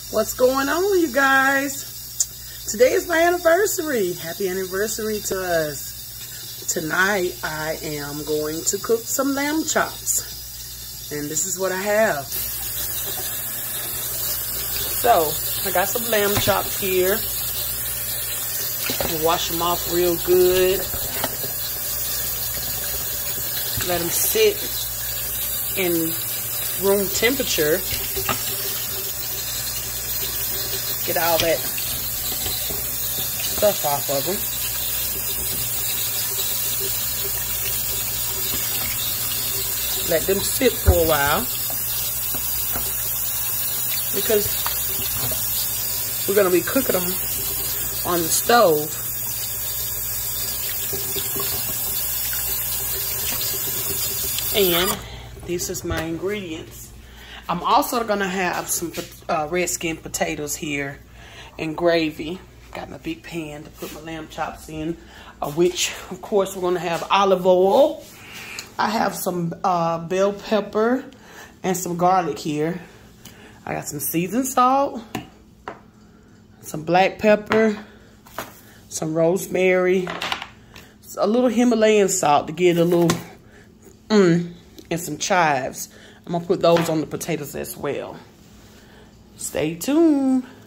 What's going on, you guys? Today is my anniversary. Happy anniversary to us. Tonight, I am going to cook some lamb chops. And this is what I have. So, I got some lamb chops here. I'll wash them off real good. Let them sit in room temperature. Get all that stuff off of them. Let them sit for a while, because we're going to be cooking them on the stove. And this is my ingredients. I'm also going to have some red skin potatoes here and gravy. Got my big pan to put my lamb chops in, which, of course, we're going to have olive oil. I have some bell pepper and some garlic here. I got some seasoned salt, some black pepper, some rosemary, a little Himalayan salt to get a little and some chives. I'm going to put those on the potatoes as well. Stay tuned.